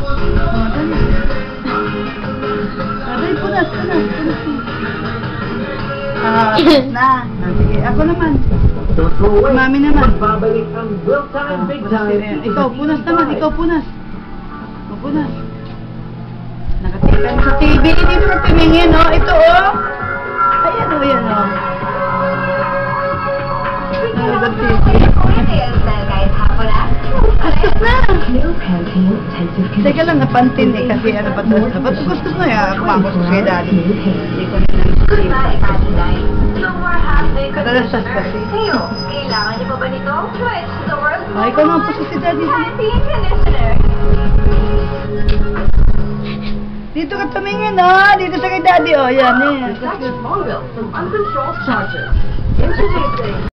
Aray, punas. Na. Sige, ako naman. Mami naman. Magbabalik ang Will Time Big Time. Ikaw, punas naman. Ikaw, punas. Punas. Nakatikan sa TV. Hindi mo na tumingin, oh. Ito, oh. Ayan, oh, yan, oh. Nag-TV. Astos na. Teka lang, napantin eh. Kasi ano ba ito? Ba't gusto mo ya? Kumako sa kay daddy. Hindi ko na kadalasas kasi. Kailangan niyo pa ba nito? Switch to the world's Ay, ikaw naman po si daddy. Happy conditioner. Dito ka tumingin, oh. Dito sa kay daddy, oh. Yan, eh. Protect your phone bill from uncontrolled charges. Introducing